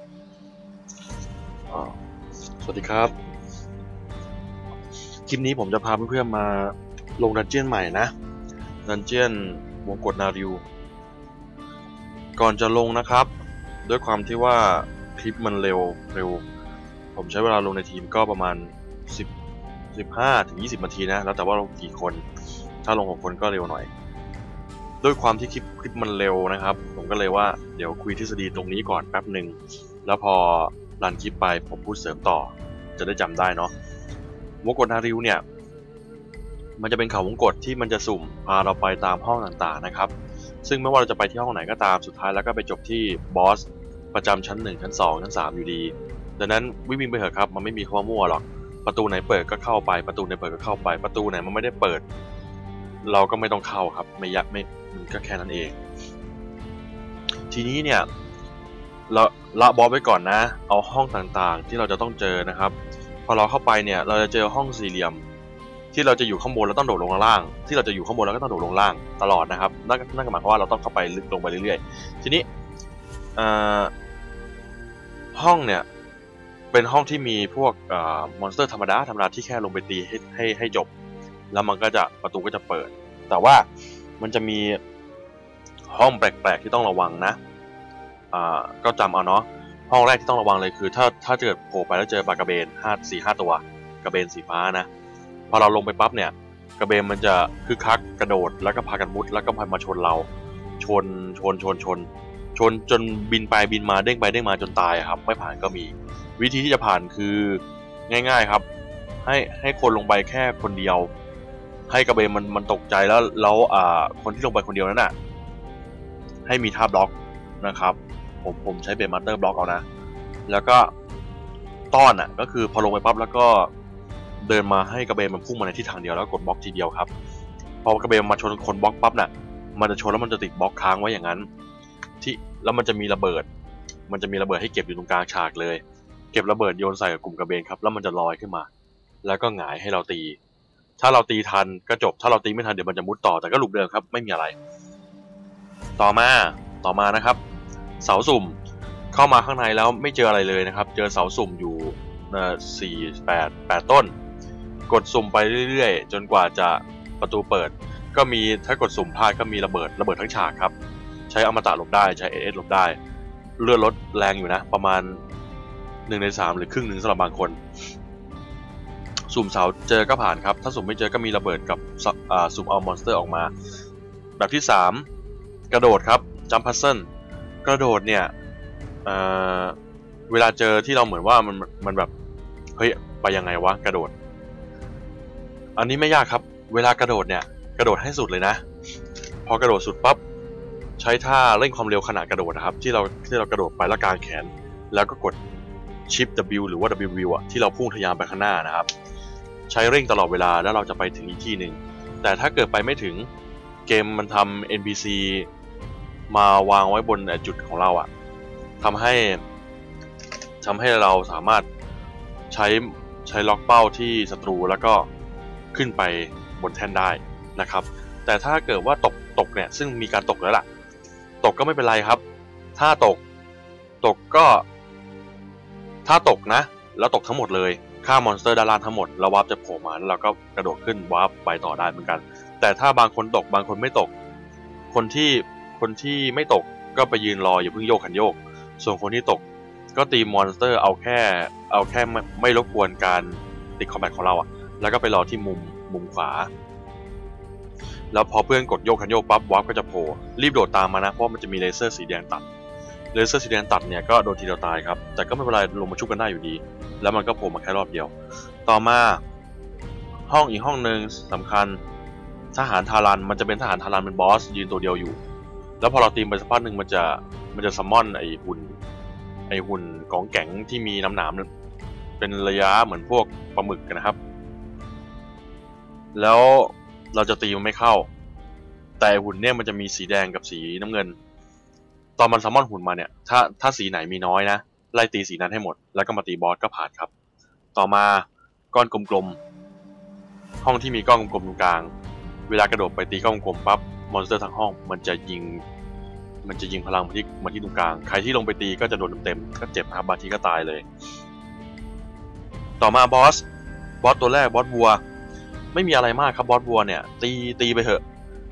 สวัสดีครับคลิปนี้ผมจะพาเพื่อนๆมาลงดันเจียนใหม่นะดันเจียนวงกฏนาริวก่อนจะลงนะครับด้วยความที่ว่าคลิปมันเร็วผมใช้เวลาลงในทีมก็ประมาณ15 ถึง 20 นาทีนะแล้วแต่ว่าลงกี่คนถ้าลง6 คนก็เร็วหน่อยด้วยความที่คลิปมันเร็วนะครับผมก็เลยว่าเดี๋ยวคุยทฤษฎีตรงนี้ก่อนแป๊บหนึ่งแล้วพอรันคลิปไปผมพูดเสริมต่อจะได้จำได้เนาะวงกฏนาริวเนี่ยมันจะเป็นเขาวงกฏที่มันจะสุ่มพาเราไปตามห้องต่างๆนะครับซึ่งไม่ว่าเราจะไปที่ห้องไหนก็ตามสุดท้ายแล้วก็ไปจบที่บอสประจำชั้น1ชั้น2ชั้น3อยู่ดีดังนั้นวิ่งไปเถอะครับมันไม่มีคำว่ามั่วหรอกประตูไหนเปิดก็เข้าไปประตูไหนเปิดก็เข้าไปประตูไหนมันไม่ได้เปิดเราก็ไม่ต้องเข้าครับไม่ยากไม่มันก็แค่นั้นเองทีนี้เนี่ยเราละบอสไว้ก่อนนะเอาห้องต่างๆที่เราจะต้องเจอนะครับพอเราเข้าไปเนี่ยเราจะเจอห้องสี่เหลี่ยมที่เราจะอยู่ข้างบนแล้วต้องโดดลงล่างที่เราจะอยู่ข้างบนแล้วก็ต้องโดดลงล่างตลอดนะครับนั่นก็หมายความว่าเราต้องเข้าไปลึกลงไปเรื่อยๆทีนี้ห้องเนี่ยเป็นห้องที่มีพวกมอนสเตอร์ธรรมดาที่แค่ลงไปตีให้จบแล้วมันก็จะประตูก็จะเปิดแต่ว่ามันจะมีห้องแปลกๆที่ต้องระวังนะก็จำเอาเนาะห้องแรกที่ต้องระวังเลยคือถ้าเจอโผล่ไปแล้วเจอปลากระเบน4-5 ตัวกระเบนสีฟ้านะพอเราลงไปปั๊บเนี่ยกระเบนมันจะคึกคักกระโดดแล้วก็พากันมุดแล้วก็มาชนเราชนจนบินไปบินมาเด้งไปเด้งมาจนตายครับไม่ผ่านก็มีวิธีที่จะผ่านคือง่ายๆครับให้คนลงไปแค่คนเดียวให้กระเบนมันตกใจแล้วคนที่ลงไปคนเดียวนั้นน่ะให้มีท่าบล็อกนะครับผมใช้เบนมาสเตอร์บล็อกเอานะแล้วก็ต้อนก็คือพอลงไปปั๊บแล้วก็เดินมาให้กระเบนมันพุ่งมาในทิศทางเดียวแล้วกดบล็อกทีเดียวครับพอกระเบนมาชนคนบล็อกปั๊บน่ะมันจะชนแล้วมันจะติดบล็อกค้างไว้อย่างนั้นที่แล้วมันจะมีระเบิดให้เก็บอยู่ตรงกลางฉากเลยเก็บระเบิดโยนใส่กับกลุ่มกระเบนครับแล้วมันจะลอยขึ้นมาแล้วก็หงายให้เราตีถ้าเราตีทันก็จบถ้าเราตีไม่ทันเดี๋ยวมันจะมุดต่อแต่ก็ลูปเดิมครับไม่มีอะไรต่อมานะครับเสาสุ่มเข้ามาข้างในแล้วไม่เจออะไรเลยนะครับเจอเสาสุ่มอยู่8 ต้นกดสุ่มไปเรื่อยๆจนกว่าจะประตูเปิดก็มีถ้ากดสุ่มพลาดก็มีระเบิดทั้งฉากครับใช้อมตะหลบได้ใช้ AS หลบได้เลือดลดแรงอยู่นะประมาณ1 ใน 3หรือครึ่งหนึ่งสำหรับบางคนสุ่มเสาเจอก็ผ่านครับถ้าสุ่มไม่เจอก็มีระเบิดกับสุ่มเอามอนสเตอร์ออกมาแบบที่3กระโดดครับจัมป์พัซเซิลกระโดดเนี่ยเวลาเจอที่เราเหมือนว่ามันแบบเฮ้ยไปยังไงวะกระโดดอันนี้ไม่ยากครับเวลากระโดดเนี่ยกระโดดให้สุดเลยนะพอกระโดดสุดปั๊บใช้ท่าเร่งความเร็วขณะกระโดดนะครับที่เรากระโดดไปแล้วกางแขนแล้วก็กดชิป W หรือว่า W ที่เราพุ่งทะยานไปข้างหน้านะครับใช้เร่งตลอดเวลาแล้วเราจะไปถึงอีกที่หนึ่งแต่ถ้าเกิดไปไม่ถึงเกมมันทำ NPC มาวางไว้บนจุดของเราทำให้เราสามารถใช้ล็อกเป้าที่ศัตรูแล้วก็ขึ้นไปบนแท่นได้นะครับแต่ถ้าเกิดว่าตกเนี่ยซึ่งมีการตกแล้วล่ะตกก็ไม่เป็นไรครับถ้าตกก็ถ้าตกนะแล้วตกทั้งหมดเลยฆ่ามอนสเตอร์ด้านล่างทั้งหมดแล้ววาร์ปจะโผล่มาแล้วเราก็กระโดดขึ้นวาร์ปไปต่อได้เหมือนกันแต่ถ้าบางคนตกบางคนไม่ตกคนที่ไม่ตกก็ไปยืนรออย่าเพิ่งโยกขันโยกส่วนคนที่ตกก็ตีมอนสเตอร์เอาแค่ไม่รบกวนการติดคอมแบทของเราแล้วก็ไปรอที่มุมขวาแล้วพอเพื่อนกดโยกคันโยกปั๊บวาร์ปก็จะโผล่รีบโดดตามมานะเพราะมันจะมีเลเซอร์สีแดงตัดเนี่ยก็โดนทีเดียวตายครับแต่ก็ไม่เป็นไรลงมาชุบกันได้อยู่ดีแล้วมันก็โผล่มาแค่รอบเดียวต่อมาอีกห้องหนึ่งสำคัญทหารทารันมันจะเป็นทหารทารันเป็นบอสยืนตัวเดียวอยู่แล้วพอเราตีไปสักพักหนึ่งมันจะซัมมอนไอหุ่นของแก๊งที่มีน้ำหนามเป็นระยะเหมือนพวกปลาหมึกกันนะครับแล้วเราจะตีมันไม่เข้าแต่หุ่นเนี่ยมันจะมีสีแดงกับสีน้ำเงินตอนมันซัมมอนหุ่นมาเนี่ยถ้าสีไหนมีน้อยนะไล่ตีสีนั้นให้หมดแล้วก็มาตีบอสก็ผ่านครับต่อมาก้อนกลมๆห้องที่มีก้อนกลมๆตรงกลางเวลากระโดดไปตีก้อนกลมปั๊บมอนสเตอร์ทั้งห้องมันจะยิงมันจะยิงพลังมาที่ตรงกลางใครที่ลงไปตีก็จะโดนเต็มๆก็เจ็บครับบางทีก็ตายเลยต่อมาบอสตัวแรกบอสวัวไม่มีอะไรมากครับบอสวัวเนี่ยตีไปเถอะ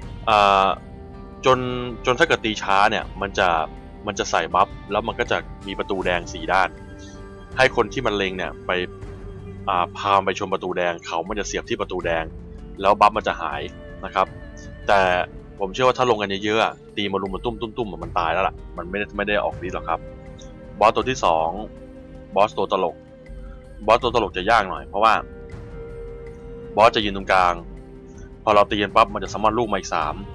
จนถ้าเกิดตีช้าเนี่ยมันจะใส่บัฟแล้วมันก็จะมีประตูแดง4ด้านให้คนที่มันเล็งเนี่ยไปพาไปชมประตูแดงเขามันจะเสียบที่ประตูแดงแล้วบัฟมันจะหายนะครับแต่ผมเชื่อว่าถ้าลงกันเยอะๆตีมารุมมาตุ้มมันตายแล้วล่ะมันไม่ได้ออกฤทธิ์หรอกครับบอสตัวที่2บอสตัวตลกจะยากหน่อยเพราะว่าบอสจะยืนตรงกลางพอเราตีกันปั๊บมันจะซัมมอนลูกมาอีก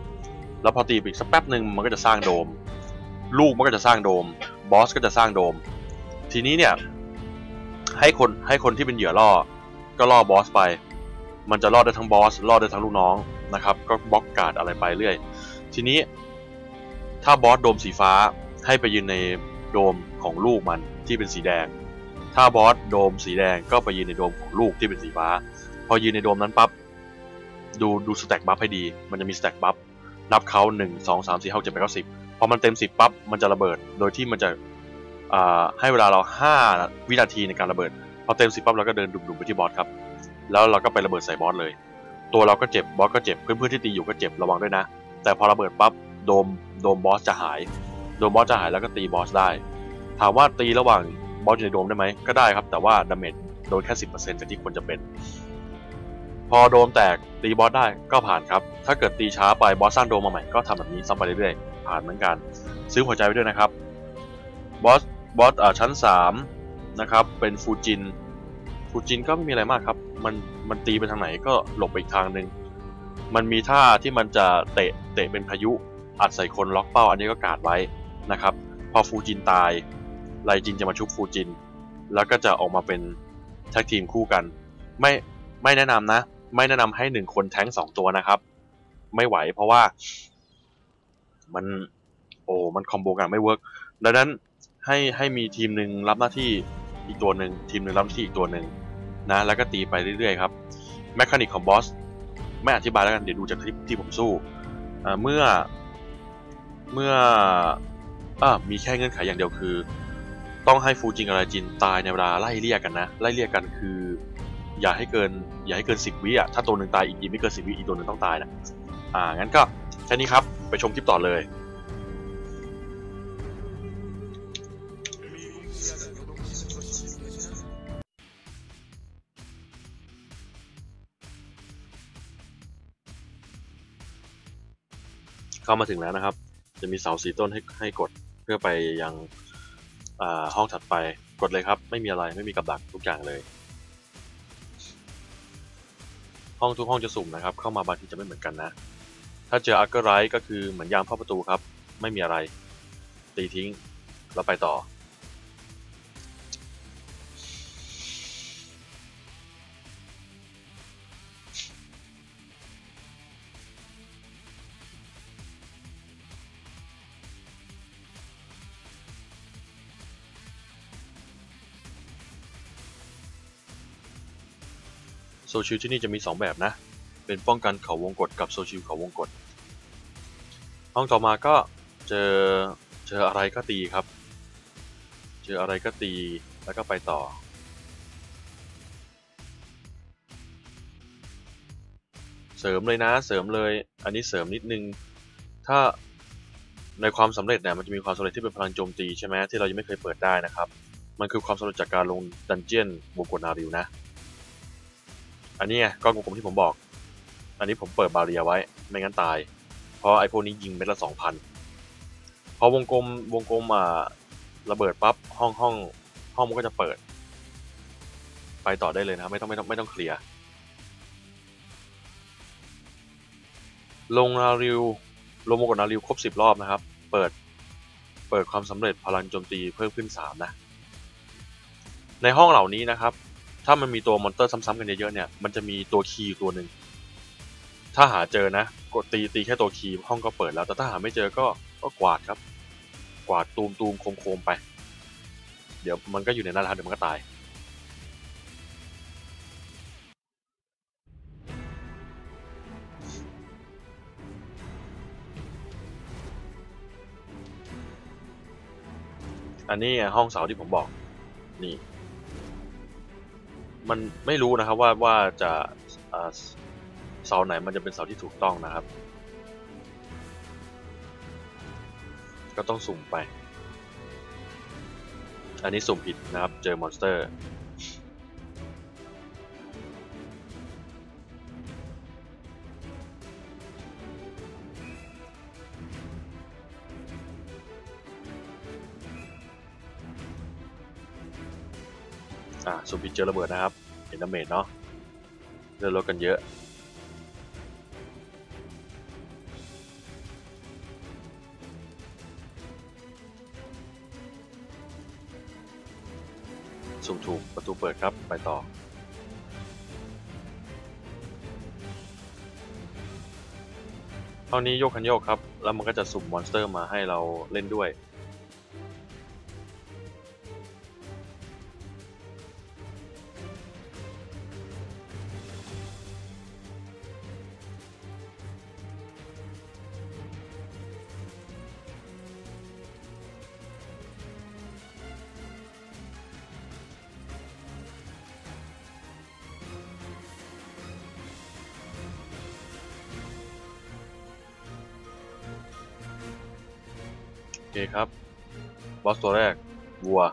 3แล้วพอตีอีกสักแป๊บหนึ่งมันก็จะสร้างโดมลูกมันก็จะสร้างโดมบอสก็จะสร้างโดมทีนี้เนี่ยให้คนที่เป็นเหยื่อล่อก็ล่อบอสไปมันจะล่อได้ทั้งบอสล่อได้ทั้งลูกน้องนะครับก็บล็อกการ์ดอะไรไปเรื่อยทีนี้ถ้าบอสโดมสีฟ้าให้ไปยืนในโดมของลูกมันที่เป็นสีแดงถ้าบอสโดมสีแดงก็ไปยืนในโดมของลูกที่เป็นสีฟ้าพอยืนในโดมนั้นปั๊บดูสแต็กบัฟให้ดีมันจะมีสแต็กบัฟนับเขา1 2 3 4 5 6 7 8 9 10พอมันเต็ม10ปั๊บมันจะระเบิดโดยที่มันจะให้เวลาเรา5 วินาทีในการระเบิดพอเต็ม10ปั๊บเราก็เดินดุ่มๆไปที่บอสครับแล้วเราก็ไประเบิดใส่บอสเลยตัวเราก็เจ็บบอสก็เจ็บเพื่อนๆที่ตีอยู่ก็เจ็บระวังด้วยนะแต่พอระเบิดปั๊บโดมบอสจะหายแล้วก็ตีบอสได้ถามว่าตีระหว่างบอสอยู่ในโดมได้ไหมก็ได้ครับแต่ว่าดาเมจโดนแค่ 10% จากที่ควรจะเป็นพอโดมแตกตีบอสได้ก็ผ่านครับถ้าเกิดตีช้าไปบอสสร้างโดมมาใหม่ก็ทำแบบนี้ซ้ำไปเรื่อยๆผ่านเหมือนกันซื้อหัวใจไปด้วยนะครับบอสชั้น3นะครับเป็นฟูจินก็ไม่มีอะไรมากครับมันตีไปทางไหนก็หลบไปอีกทางหนึ่งมันมีท่าที่มันจะเตะเป็นพายุอัดใส่คนล็อกเป้าอันนี้ก็การ์ดไว้นะครับพอฟูจินตายไลจินจะมาชุบฟูจินแล้วก็จะออกมาเป็นแท็กทีมคู่กันไม่แนะนำนะไม่แนะนำให้1คนแท้ง2ตัวนะครับไม่ไหวเพราะว่ามันคอมโบกันไม่เวิร์กดังนั้นให้มีทีมหนึ่งรับหน้าที่อีกตัวหนึ่งทีมหนึ่งรับหน้าที่อีกตัวหนึ่งนะแล้วก็ตีไปเรื่อยๆครับแมคานิกของบอสไม่อธิบายแล้วกันเดี๋ยวดูจากคลิปที่ผมสู้เมื่อมีแค่เงื่อนไขอย่างเดียวคือต้องให้ฟูจินกับไรจินตายในเวลาไล่เลี่ยกันนะไล่เลี่ยกันคืออย่าให้เกิน10 วิอ่ะถ้าตัวหนึ่งตายอีกไม่เกิน10 วิอีกตัวหนึ่งต้องตายนะงั้นก็แค่นี้ครับไปชมคลิปต่อเลยเข้ามาถึงแล้วนะครับจะมีเสา4 ต้นให้กดเพื่อไปยังห้องถัดไปกดเลยครับไม่มีอะไรไม่มีกับดักทุกอย่างเลยทุกห้องจะสุ่มนะครับเข้ามาบางทีจะไม่เหมือนกันนะถ้าเจออักเกอร์ไรท์ก็คือเหมือนยามเข้าประตูครับไม่มีอะไรตีทิ้งแล้วไปต่อโซชิลที่นี่จะมี2แบบนะเป็นป้องกันเขาวงกฏกับโซชิลเขาวงกฏห้องต่อมาก็เจออะไรก็ตีครับเจออะไรก็ตีแล้วก็ไปต่อเสริมเลยนะเสริมเลยอันนี้เสริมนิดนึงถ้าในความสำเร็จเนี่ยมันจะมีความสำเร็จที่เป็นพลังโจมตีใช่ไหมที่เรายังไม่เคยเปิดได้นะครับมันคือความสำเร็จจากการลงดันเจี้ยนวงกฏนาริวนะอันนี้ไงก้อนกลมๆที่ผมบอกอันนี้ผมเปิดบาเรียไว้ไม่งั้นตายเพราะไอ้พวกนี้ยิงเม็ดละ 2,000พอวงกลมระเบิดปั๊บห้องมันก็จะเปิดไปต่อได้เลยนะไม่ต้องเคลียร์ลงวงกฏนาริวครบ10 รอบนะครับเปิดความสำเร็จพลังโจมตีเพิ่มขึ้น3นะในห้องเหล่านี้นะครับถ้ามันมีตัวมอนเตอร์ซ้ำๆกันเยอะๆเนี่ยมันจะมีตัวคีย์ตัวหนึ่งถ้าหาเจอนะกดตีแค่ตัวคีย์ห้องก็เปิดแล้วแต่ถ้าหาไม่เจอก็กวาดครับกวาดตูมโคมไปเดี๋ยวมันก็อยู่ในนั้นแล้วเดี๋ยวมันก็ตายอันนี้ห้องเสาที่ผมบอกนี่มันไม่รู้นะครับว่าจะเสาไหนมันจะเป็นเสาที่ถูกต้องนะครับก็ต้องสุ่มไปอันนี้สุ่มผิดนะครับเจอมอนสเตอร์สุ่มผิดเจอระเบิดนะครับเห็นดาเมจเนาะเลือดลดกันเยอะสุ่มถูกประตูเปิดครับไปต่อเท่านี้โยกคันโยกครับแล้วมันก็จะสุ่มมอนสเตอร์มาให้เราเล่นด้วยโอเคครับบอสตัวแรกวัว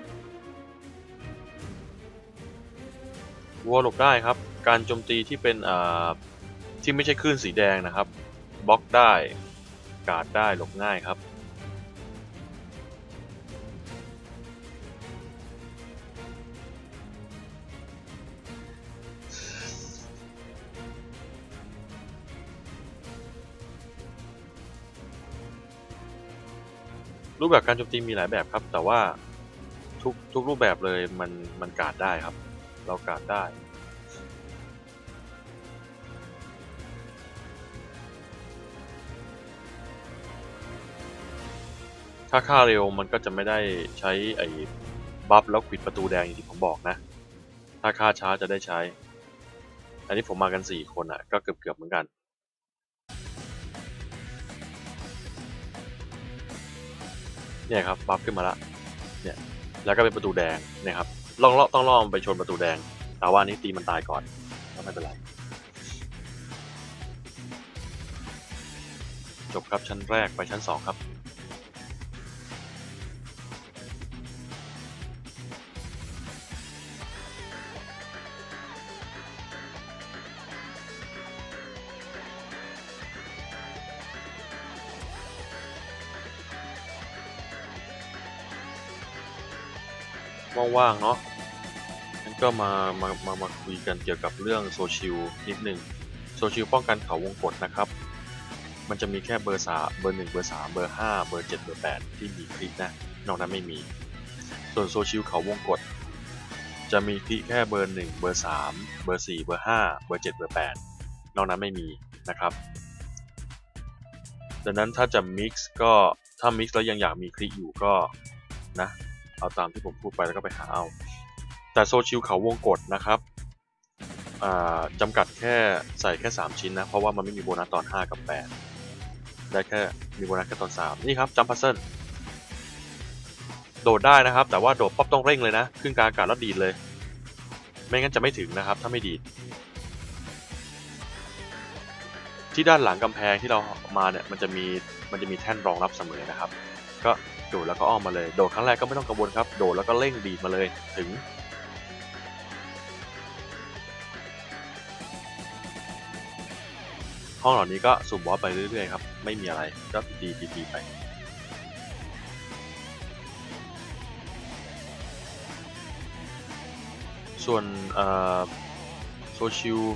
หลบได้ครับการโจมตีที่เป็นที่ไม่ใช่คลื่นสีแดงนะครับบล็อกได้การ์ดได้หลบง่ายครับรูปแบบการโจมตีมีหลายแบบครับแต่ว่าทุกรูปแบบเลยมันการ์ดได้ครับเราการ์ดได้ถ้าฆ่าเร็วมันก็จะไม่ได้ใช้ไอ้บัฟแล้วปิดประตูแดงอย่างที่ผมบอกนะถ้าฆ่าช้าจะได้ใช้อันนี้ผมมากัน4คนก็เกือบเหมือนกันเนี่ยครับบัฟขึ้นมาละเนี่ยแล้วก็เป็นประตูแดงเนี่ยครับต้องล่อไปชนประตูแดงแต่ว่านี้ตีมันตายก่อนก็ไม่เป็นไรจบครับชั้นแรกไปชั้น2ครับว่างๆเนาะงั้นก็มาคุยกันเกี่ยวกับเรื่องโซชิลนิดหนึ่งโซชิลป้องกันเขาวงกตนะครับมันจะมีแค่เบอร์3เบอร์1เบอร์3เบอร์5เบอร์7เบอร์8ที่มีคลิกนะนอกนั้นไม่มีส่วนโซชิลเขาวงกตจะมีคลิกแค่เบอร์1เบอร์3เบอร์4เบอร์5เบอร์7เบอร์8นอกนั้นไม่มีนะครับดังนั้นถ้าจะ mix ก็ถ้า mix แล้วยังอยากมีคลิกอยู่ก็นะเอาตามที่ผมพูดไปแล้วก็ไปหาเอาแต่โซชิลเขาวงกตนะครับจำกัดแค่ใส่แค่3ชิ้นนะเพราะว่ามันไม่มีโบนัสตอน5กับ8ได้แค่มีโบนัสแค่ตอน3นี่ครับจัมพัซเซิลโดดได้นะครับแต่ว่าโดดป๊อปต้องเร่งเลยนะขึ้นกลางอากาศแล้วดีดเลยไม่งั้นจะไม่ถึงนะครับถ้าไม่ดีดที่ด้านหลังกำแพงที่เรามาเนี่ยมันจะมีแท่นรองรับเสมอนะครับก็โดดแล้วก็อ้อมมาเลยโดดครั้งแรกก็ไม่ต้องกังวลครับโดดแล้วก็เร่งดีดมาเลยถึงห้องเหล่านี้ก็สุ่มบอสไปเรื่อยๆครับไม่มีอะไรก็ตีไปส่วนโซ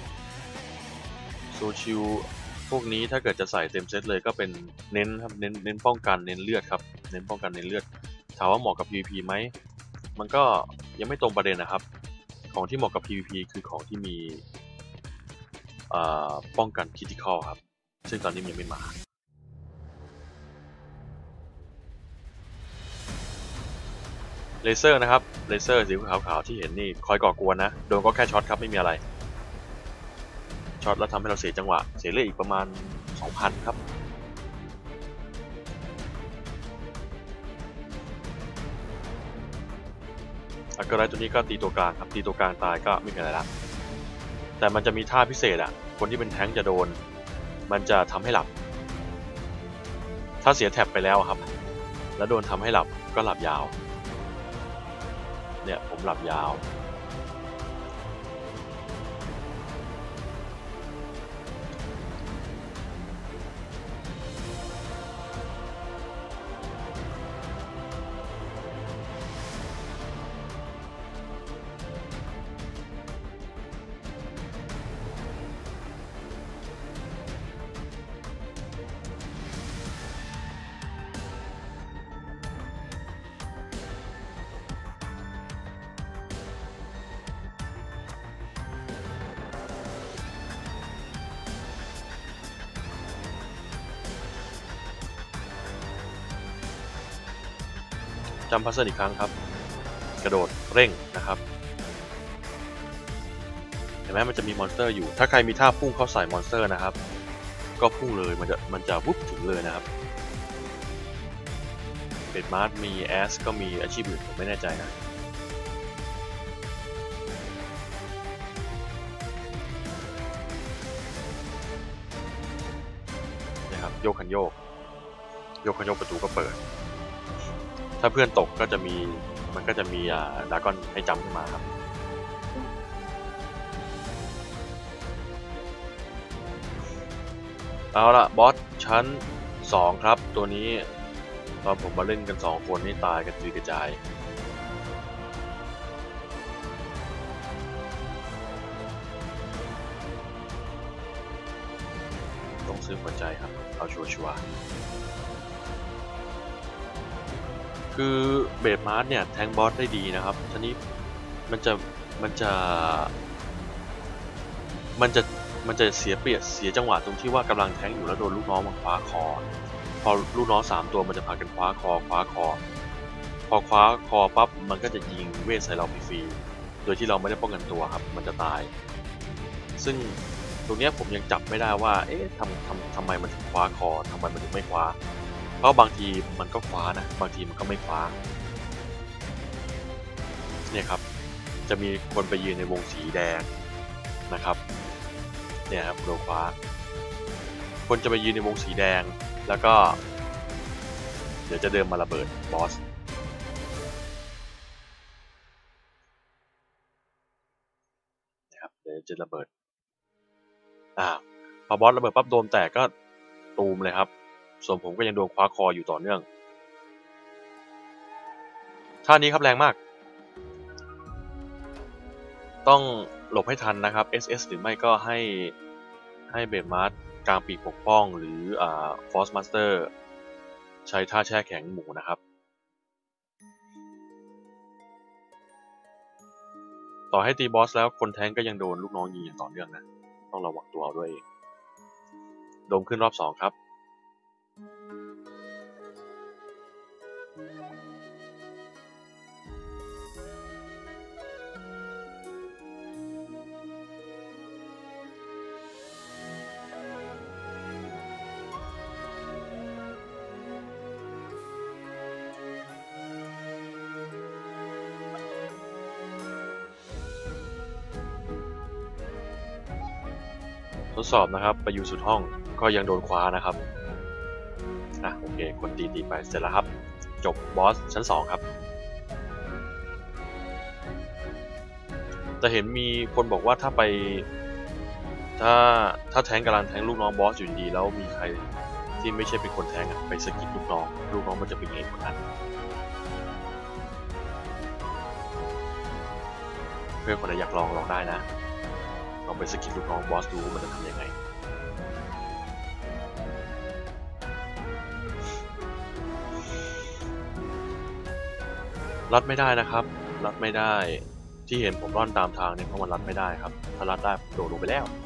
ชิลพวกนี้ถ้าเกิดจะใส่เต็มเซตเลยก็เป็นเน้นครับเน้นป้องกันเน้นเลือดครับเน้นป้องกันเน้นเลือดถามว่าเหมาะกับ PVP ไหมมันก็ยังไม่ตรงประเด็นนะครับของที่เหมาะกับ PVP คือของที่มีป้องกันคริติคอลครับซึ่งตอนนี้ยังไม่มาเลเซอร์นะครับเลเซอร์สีขาวๆที่เห็นนี่คอยก่อกวนนะโดนก็แค่ช็อตครับไม่มีอะไรช็อตแล้วทำให้เราเสียจังหวะเสียเลือดอีกประมาณ 2,000 ครับอัลเกอร์ไรตัวนี้ก็ตีตัวกลางครับตีตัวกลางตายก็ไม่มีอะไรละแต่มันจะมีท่าพิเศษคนที่เป็นแท้งจะโดนมันจะทำให้หลับถ้าเสียแท็บไปแล้วครับแล้วโดนทำให้หลับก็หลับยาวเนี่ยผมหลับยาวจำพัซเซิลอีกครั้งครับกระโดดเร่งนะครับเห็นไหมมันจะมีมอนสเตอร์อยู่ถ้าใครมีท่าพุ่งเข้าใส่มอนสเตอร์นะครับก็พุ่งเลยมันจะวุบถึงเลยนะครับเบดมาร์ทมีแอสก็มีอาชีพอื่นผมไม่แน่ใจนะนะครับโยกคันโยกประตูก็เปิดถ้าเพื่อนตกก็จะมีมันก็จะมีดราก้อนให้จำขึ้นมาครับเอาละบอสชั้น2ครับตัวนี้ตอนผมมาเล่นกัน2คนนี่ตายกันกระจายต้องซื้อหัวใจครับเอาชัวร์คือเบดมาร์ทเนี่ยแทงบอสได้ดีนะครับทีนี้มันจะเสียเปรียบเสียจังหวะตรงที่ว่ากำลังแทงอยู่แล้วโดนลูกน้องมันคว้าคอพอลูกน้อง3ตัวมันจะพากันคว้าคอพอคว้าคอปั๊บมันก็จะยิงเวทใส่เราฟรีๆโดยที่เราไม่ได้ป้องกันตัวครับมันจะตายซึ่งตรงนี้ผมยังจับไม่ได้ว่าเอ๊ะทำไมมันถึงคว้าคอทำไมมันถึงไม่คว้าเพราะบางทีมันก็คว้านะบางทีมันก็ไม่คว้าเนี่ยครับจะมีคนไปยืนในวงสีแดงนะครับเนี่ยครับโดนคว้าคนจะไปยืนในวงสีแดงแล้วก็เดี๋ยวจะเดินมาระเบิดบอสนะครับเดี๋ยวจะระเบิดพอบอสระเบิดปั๊บโดนแตกก็ตูมเลยครับส่วนผมก็ยังโดนคว้าคออยู่ต่อเนื่องท่านี้ครับแรงมากต้องหลบให้ทันนะครับ SS หรือไม่ก็ให้เบดมาร์ทกลางปีกปกป้องหรือฟอสมาสเตอร์ใช้ท่าแช่แข็งหมูนะครับต่อให้ตีบอสแล้วคนแทงก็ยังโดนลูกน้องยิงอย่างต่อเนื่องนะต้องระวังตัวด้วยโดมขึ้นรอบ2ครับทดสอบนะครับไปอยู่สุดห้องก็ยังโดนคว้านะครับโอเคคนตีไปเสร็จแล้วครับจบบอสชั้น2ครับแต่เห็นมีคนบอกว่าถ้าแทงกำลังแทงลูกน้องบอสอยู่ดีแล้วมีใครที่ไม่ใช่เป็นคนแทงไปสกิดลูกน้องมันจะเป็นเองคนนั้นเพื่อนคนไหนอยากลองได้นะลองไปสกิดลูกน้องบอสดูมันจะทำยังไงรัดไม่ได้นะครับรัดไม่ได้ที่เห็นผมร่อนตามทางเนี่ยเพราะมันรัดไม่ได้ครับถ้ารัดได้โดดลงไปแล้ว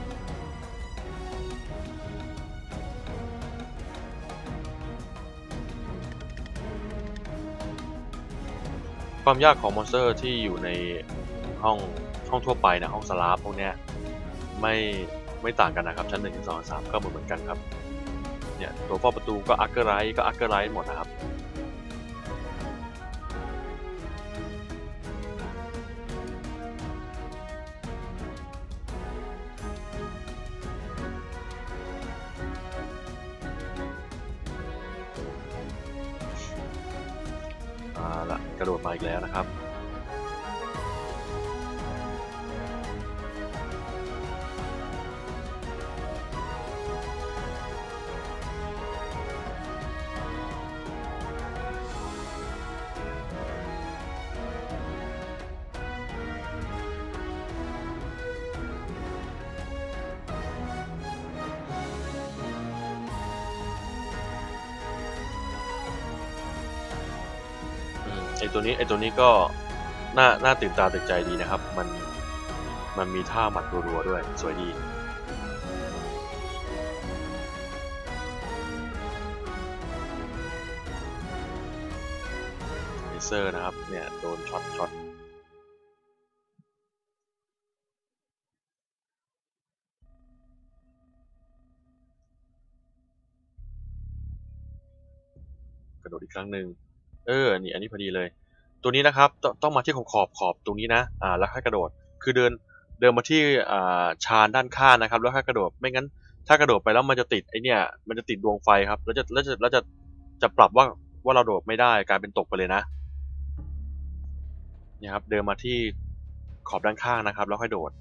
ความยากของมอนสเตอร์ที่อยู่ในห้องทั่วไปนะห้องสลาฟพวกเนี้ยไม่ต่างกันนะครับชั้น1 ถึง 2 3ก็เหมือนกันครับเนี่ยตัวเฝ้าประตูก็อักเกอร์ไรท์หมดนะครับละกระโดดมาอีกแล้วนะครับไอตัวนี้ก็น่าตื่นตาตื่นใจดีนะครับมันมีท่าหมัดรัวๆด้วยสวยดีเลเซอร์นะครับเนี่ยโดนช็อตกระโดดอีกครั้งหนึ่งอันนี้พอดีเลยตัวนี้นะครับต้องมาที่ขอบตรงนี้นะแล้วค่อยกระโดดคือเดินมาที่ชานด้านข้างนะครับแล้วค่อยกระโดดไม่งั้นถ้ากระโดดไปแล้วมันจะติดไอเนี่ยมันจะติดดวงไฟครับแล้วจะปรับว่าเราโดดไม่ได้กลายเป็นตกไปเลยนะเนี่ยครับเดินมาที่ขอบด้านข้างนะครับแล้วค่อยโดด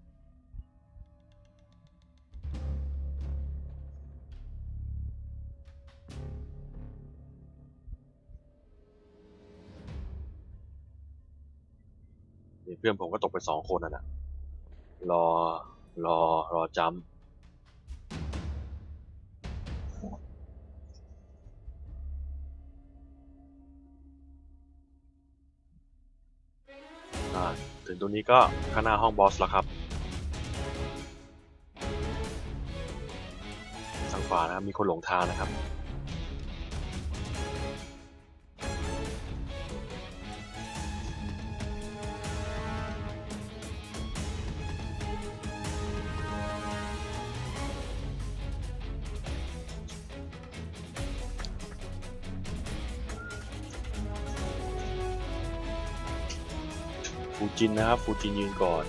เพื่อนผมก็ตกไป2 คนนะรอรอจัมป์ถึงตรงนี้ก็ข้างหน้าห้องบอสแล้วครับทางขวานะครับมีคนหลงทางนะครับฟูจินนะครับฟูจินยืนก่อน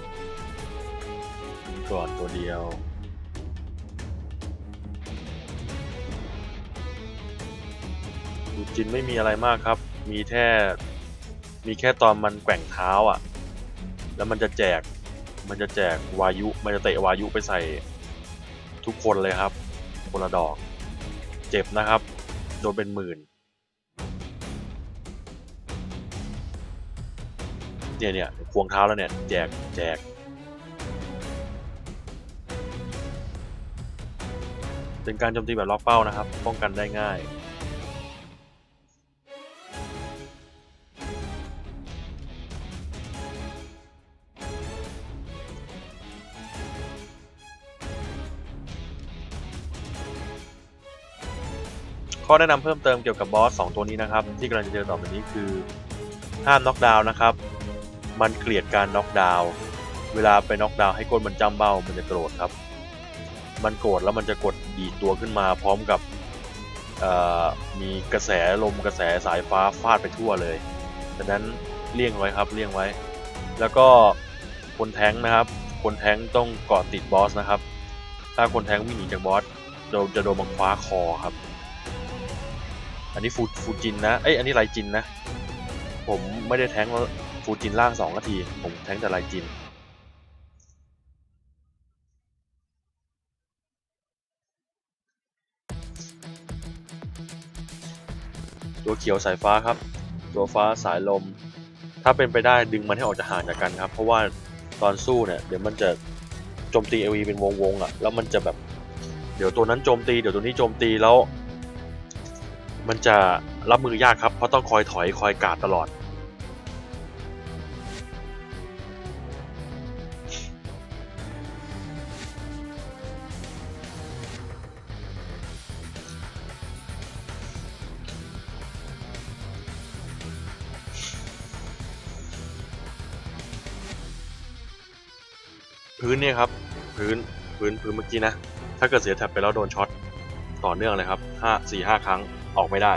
ตัวเดียวฟูจินไม่มีอะไรมากครับมีแค่ตอนมันแกว่งเท้าแล้วมันจะแจกวายุมันจะเตะวายุไปใส่ทุกคนเลยครับคนละดอกเจ็บนะครับโดนเป็นหมื่นเนี่ยควงเท้าแล้วเนี่ยแจกเป็นการโจมตีแบบล็อกเป้านะครับป้องกันได้ง่ายข้อแนะนำเพิ่มเติมเกี่ยวกับบอส2ตัวนี้นะครับที่กำลังจะเจอต่อไปนี้คือห้ามน็อกดาวน์นะครับมันเกลียดการน็อกดาวน์เวลาไปน็อกดาวน์ให้ก้นมันจ้ำเบ้ามันจะโกรธครับมันโกรธแล้วมันจะกดดีดตัวขึ้นมาพร้อมกับมีกระแสลมกระแสสายฟ้าฟาดไปทั่วเลยดังนั้นเลี่ยงไว้ครับเลี่ยงไว้แล้วก็คนแท้งนะครับคนแท้งต้องเกาะติดบอสนะครับถ้าคนแท้งวิ่งหนีจากบอสจะโดนบังคว้าคอครับอันนี้ฟูจินนะอันนี้ไรจินนะผมไม่ได้แท้งฟูจินล่าง2 นาทีผมแท้งแต่ไรจินตัวเขียวสายฟ้าครับตัวฟ้าสายลมถ้าเป็นไปได้ดึงมันให้ออกจากห่างจากกันครับเพราะว่าตอนสู้เนี่ยเดี๋ยวมันจะโจมตี AoE เป็นวงแล้วมันจะแบบเดี๋ยวตัวนั้นโจมตีเดี๋ยวตัวนี้โจมตีแล้วมันจะรับมือยากครับเพราะต้องคอยถอยคอยกาดตลอดพื้นเนี่ยครับพื้นเมื่อกี้นะถ้าเกิดเสียแท็บไปแล้วโดนช็อตต่อเนื่องเลยครับ4-5 ครั้งออกไม่ได้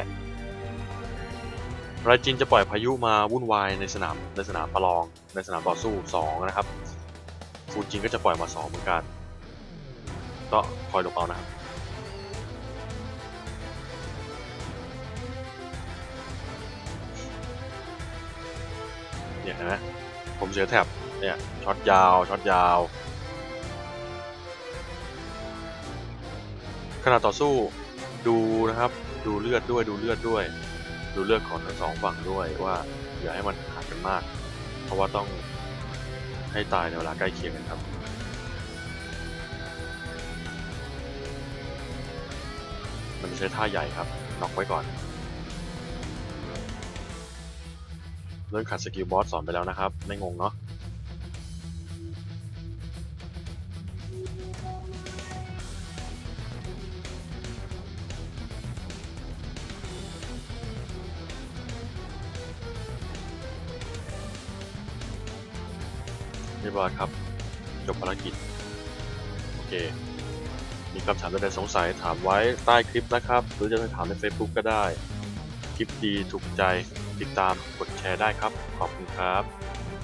ไรจินจะปล่อยพายุมาวุ่นวายในสนามประลองในสนามต่อสู้2นะครับฟูจินก็จะปล่อยมา2เหมือนกันก็คอยหลบเอานะครับเนี่ยนะผมเสียแท็บเนี่ยช็อตยาวช็อตยาวขณะต่อสู้ดูนะครับดูเลือดด้วยดูเลือดด้วยดูเลือดของทั้งสองฝั่งด้วยว่าอย่าให้มันห่างกันมากเพราะว่าต้องให้ตายในเวลาใกล้เคียงกันครับมันจะใช้ท่าใหญ่ครับน็อกไว้ก่อนเรื่องขัดสกิลบอสสอนไปแล้วนะครับไม่งงเนาะเรียบร้อยครับจบภารกิจโอเคมีคำถามใดๆสงสัยถามไว้ใต้คลิปนะครับหรือจะไปถามใน Facebook ก็ได้คลิปดีถูกใจติดตามกดแชร์ได้ครับขอบคุณครับ